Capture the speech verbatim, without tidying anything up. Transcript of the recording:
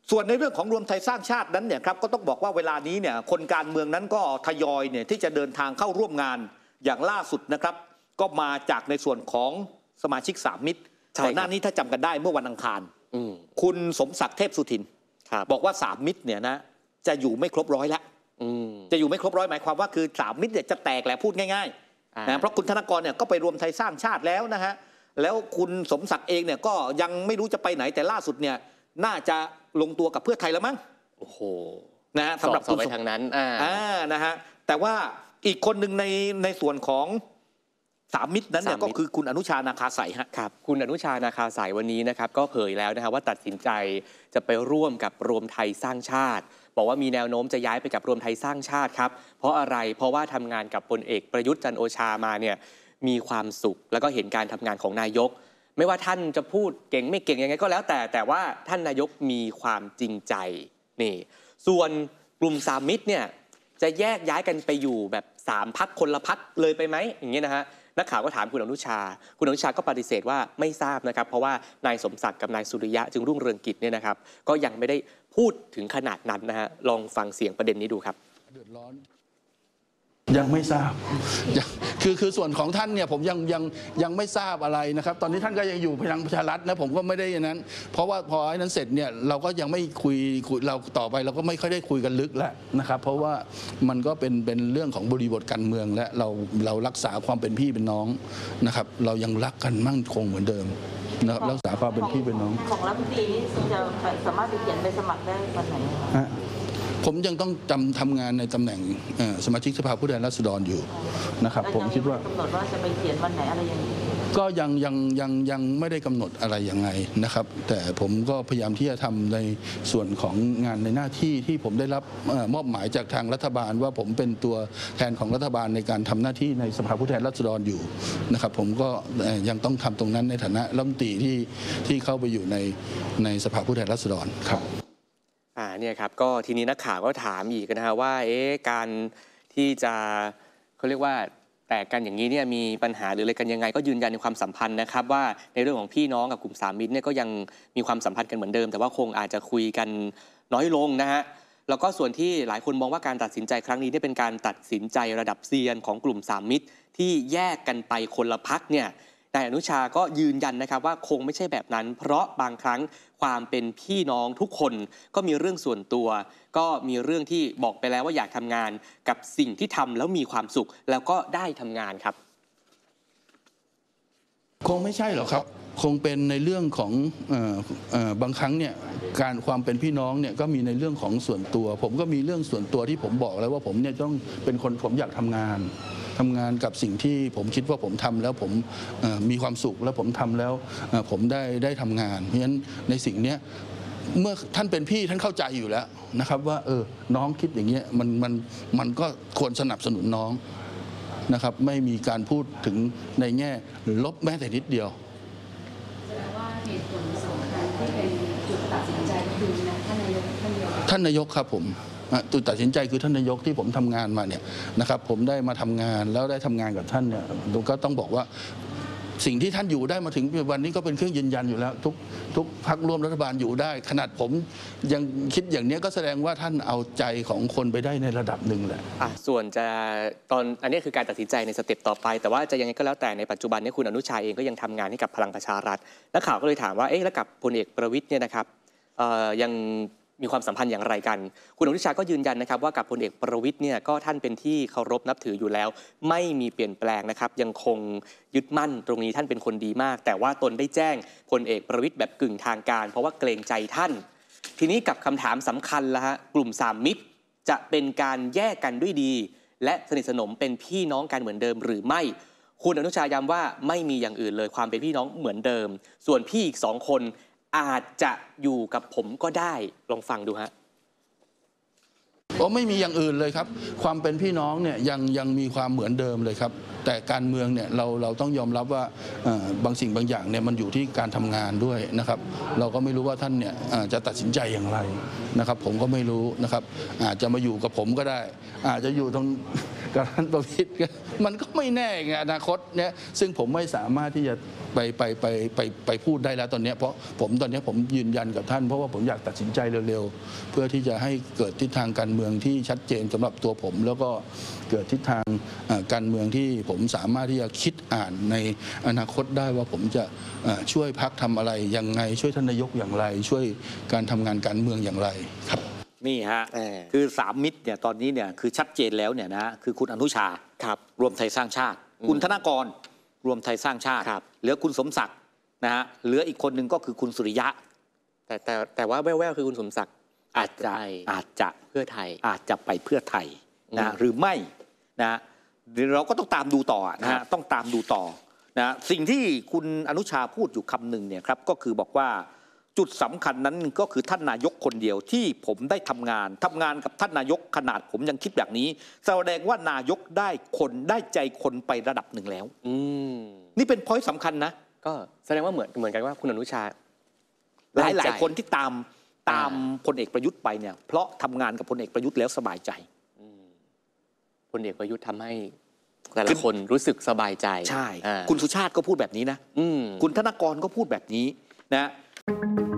ส่วนในเรื่องของรวมไทยสร้างชาตินั้นเนี่ยครับก็ต้องบอกว่าเวลานี้เนี่ยคนการเมืองนั้นก็ทยอยเนี่ยที่จะเดินทางเข้าร่วมงานอย่างล่าสุดนะครับก็มาจากในส่วนของสมาชิกสามมิตรก่อนหน้านี้ถ้าจำกันได้เมื่อวันอังคารคุณสมศักดิ์เทพสุทินบอกว่าสามมิตรเนี่ยนะจะอยู่ไม่ครบร้อยแล้วจะอยู่ไม่ครบร้อยหมายความว่าคือสามมิตรเนี่ยจะแตกแหละพูดง่ายๆนะเพราะคุณธนกรเนี่ยก็ไปรวมไทยสร้างชาติแล้วนะฮะแล้วคุณสมศักดิ์เองเนี่ยก็ยังไม่รู้จะไปไหนแต่ล่าสุดเนี่ยน่าจะลงตัวกับเพื่อไทยแล้วมั้งโอ้โหนะฮะสำหรับคุณไปทางนั้นอ่านะฮะแต่ว่าอีกคนหนึ่งในในส่วนของสามมิตรนั้นเนี่ยก็คือคุณอนุชานาคาสายฮะครับคุณอนุชานาคาสายวันนี้นะครับก็เผยแล้วนะฮะว่าตัดสินใจจะไปร่วมกับรวมไทยสร้างชาติบอกว่ามีแนวโน้มจะย้ายไปกับรวมไทยสร้างชาติครับเพราะอะไรเพราะว่าทำงานกับพลเอกประยุทธ์จันทร์โอชามาเนี่ยมีความสุขแล้วก็เห็นการทำงานของนายกไม่ว่าท่านจะพูดเก่งไม่เก่งยังไงก็แล้วแต่แต่ว่าท่านนายกมีความจริงใจนี่ส่วนกลุ่มสามมิตรเนี่ยจะแยกย้ายกันไปอยู่แบบสามพรรคคนละพรรคเลยไปไหมอย่างเงี้ยนะฮะนักข่าวก็ถามคุณอนุชาคุณอนุชาก็ปฏิเสธว่าไม่ทราบนะครับเพราะว่านายสมศักดิ์กับนายสุริยะจึงรุ่งเรืองกิจเนี่ยนะครับก็ยังไม่ได้พูดถึงขนาดนั้นนะฮะลองฟังเสียงประเด็นนี้ดูครับเดือดร้อนยังไม่ทราบคือคือส่วนของท่านเนี่ยผมยังยังยังไม่ทราบอะไรนะครับตอนนี้ท่านก็ยังอยู่พลังประชารัฐนะผมก็ไม่ได้อย่างนั้นเพราะว่าพอไอ้นั้นเสร็จเนี่ยเราก็ยังไม่คุยเราต่อไปเราก็ไม่ค่อยได้คุยกันลึกแล้วนะครับเพราะว่ามันก็เป็นเป็นเรื่องของบริบทการเมืองและเราเรารักษาความเป็นพี่เป็นน้องนะครับเรายังรักกันมั่นคงเหมือนเดิมนะครับรักษาความเป็นพี่เป็นน้องของรัฐมนตรีนี่จะสามารถไปเขียนไปสมัครได้วันไหนผมยังต้องจำทำงานในตำแหน่งสมาชิกสภาผู้แทนราษฎรอยู่นะครับผมคิดว่ากำหนดว่าจะไปเขียนวันไหนอะไรอย่างนี้ก็ยังยังยังยังไม่ได้กำหนดอะไรยังไงนะครับแต่ผมก็พยายามที่จะทำในส่วนของงานในหน้าที่ที่ผมได้รับมอบหมายจากทางรัฐบาลว่าผมเป็นตัวแทนของรัฐบาลในการทำหน้าที่ในสภาผู้แทนราษฎรอยู่นะครับผมก็ยังต้องทำตรงนั้นในฐานะรัฐมนตรีที่ที่เข้าไปอยู่ในในสภาผู้แทนราษฎรครับอ่าเนี่ยครับก็ทีนี้นักข่าวก็ถามอีกนะฮะว่าเอ๊ะการที่จะเขาเรียกว่าแตกกันอย่างนี้เนี่ยมีปัญหาหรืออะไรกันยังไงก็ยืนยันในความสัมพันธ์นะครับว่าในเรื่องของพี่น้องกับกลุ่มสามมิตรเนี่ยก็ยังมีความสัมพันธ์กันเหมือนเดิมแต่ว่าคงอาจจะคุยกันน้อยลงนะฮะแล้วก็ส่วนที่หลายคนมองว่าการตัดสินใจครั้งนี้เนี่ยเป็นการตัดสินใจระดับเซียนของกลุ่มสามมิตรที่แยกกันไปคนละพรรคเนี่ยนายอนุชาก็ยืนยันนะครับว่าคงไม่ใช่แบบนั้นเพราะบางครั้งความเป็นพี่น้องทุกคนก็มีเรื่องส่วนตัวก็มีเรื่องที่บอกไปแล้วว่าอยากทำงานกับสิ่งที่ทำแล้วมีความสุขแล้วก็ได้ทำงานครับคงไม่ใช่หรอกครับคงเป็นในเรื่องของเอ่อเอ่อบางครั้งเนี่ยการความเป็นพี่น้องเนี่ยก็มีในเรื่องของส่วนตัวผมก็มีเรื่องส่วนตัวที่ผมบอกแล้วว่าผมเนี่ยต้องเป็นคนผมอยากทำงานทำงานกับสิ่งที่ผมคิดว่าผมทำแล้วผมมีความสุขแล้วผมทำแล้วผมได้ได้ทำงานเพราะฉะนั้นในสิ่งนี้เมื่อท่านเป็นพี่ท่านเข้าใจอยู่แล้วนะครับว่าเออน้องคิดอย่างเงี้ยมันมันมันก็ควรสนับสนุนน้องนะครับไม่มีการพูดถึงในแง่ลบแม้แต่นิดเดียวแสดงว่าเหตุผลสำคัญที่เป็นจุดตัดสินใจคือท่านนายกท่านนายกท่านนายกครับผมจุดตัดสินใจคือท่านนายกที่ผมทำงานมาเนี่ยนะครับผมได้มาทำงานแล้วได้ทำงานกับท่านเนี่ยก็ต้องบอกว่าสิ่งที่ท่านอยู่ได้มาถึงวันนี้ก็เป็นเครื่องยืนยันอยู่แล้วทุกทุกพรรคร่วมรัฐบาลอยู่ได้ขนาดผมยังคิดอย่างนี้ก็แสดงว่าท่านเอาใจของคนไปได้ในระดับหนึ่งแหละอ่ะส่วนจะตอนอันนี้คือการตัดสินใจในสเต็ปต่อไปแต่ว่าจะยังไงก็แล้วแต่ในปัจจุบันนี้คุณอนุชาเองก็ยังทำงานให้กับพลังประชารัฐนักข่าวก็เลยถามว่าเอ๊ะแล้วกับพลเอกประวิตรเนี่ยนะครับยังมีความสัมพันธ์อย่างไรกันคุณอนุชาก็ยืนยันนะครับว่ากับพลเอกประวิตรเนี่ยก็ท่านเป็นที่เคารพนับถืออยู่แล้วไม่มีเปลี่ยนแปลงนะครับยังคงยึดมั่นตรงนี้ท่านเป็นคนดีมากแต่ว่าตนได้แจ้งพลเอกประวิตรแบบกึ่งทางการเพราะว่าเกรงใจท่านทีนี้กับคำถามสำคัญละฮะกลุ่มสามมิตรจะเป็นการแยกกันด้วยดีและสนิทสนมเป็นพี่น้องกันเหมือนเดิมหรือไม่คุณอนุชาย้ำว่าไม่มีอย่างอื่นเลยความเป็นพี่น้องเหมือนเดิมส่วนพี่อีกสองคนอาจจะอยู่กับผมก็ได้ลองฟังดูฮะโอ้ไม่มีอย่างอื่นเลยครับความเป็นพี่น้องเนี่ยยังยังมีความเหมือนเดิมเลยครับแต่การเมืองเนี่ยเราเราต้องยอมรับว่าบางสิ่งบางอย่างเนี่ยมันอยู่ที่การทำงานด้วยนะครับเราก็ไม่รู้ว่าท่านเนี่ยจะตัดสินใจอย่างไรนะครับผมก็ไม่รู้นะครับอาจจะมาอยู่กับผมก็ได้อาจจะอยู่ตรงกับท่านประวิตรมันก็ไม่แน่ไงอนาคตเนี่ยซึ่งผมไม่สามารถที่จะไปไปไปไปไปพูดได้แล้วตอนนี้เพราะผมตอนนี้ผมยืนยันกับท่านเพราะว่าผมอยากตัดสินใจเร็วๆเพื่อที่จะให้เกิดทิศทางการเมืองที่ชัดเจนสำหรับตัวผม แล้วก็เกิดทิศทางการเมืองที่ผมสามารถที่จะคิดอ่านในอนาคตได้ว่าผมจะช่วยพรรคทำอะไรยังไงช่วยท่านนายกอย่างไร ช่วยการทำงานการเมืองอย่างไรครับนี่ฮะคือสามมิตรเนี่ยตอนนี้เนี่ยคือชัดเจนแล้วเนี่ยนะคือคุณอนุชาครับรวมไทยสร้างชาติคุณธนกรรวมไทยสร้างชาติเหลือคุณสมศักดิ์นะฮะเหลืออีกคนหนึ่งก็คือคุณสุริยะแต่แต่แต่ว่าแว่วๆคือคุณสมศักดิ์อาจจะอาจจะเพื่อไทยอาจจะไปเพื่อไทยนะหรือไม่นะเราก็ต้องตามดูต่อนะฮะต้องตามดูต่อนะสิ่งที่คุณอนุชาพูดอยู่คำหนึ่งเนี่ยครับก็คือบอกว่าจุดสำคัญนั้นก็คือท่านนายกคนเดียวที่ผมได้ทำงานทำงานกับท่านนายกขนาดผมยังคิดแบบนี้แสดงว่านายกได้คนได้ใจคนไประดับหนึ่งแล้วอืนี่เป็น point สำคัญนะก็แสดงว่าเหมือนเหมือนกันว่าคุณอนุชาหลายหลายคนที่ตามตามพลเอกประยุทธ์ไปเนี่ยเพราะทำงานกับพลเอกประยุทธ์แล้วสบายใจพลเอกประยุทธ์ทำให้แต่ละคนรู้สึกสบายใจใช่คุณสุชาติก็พูดแบบนี้นะคุณธนกรก็พูดแบบนี้นะ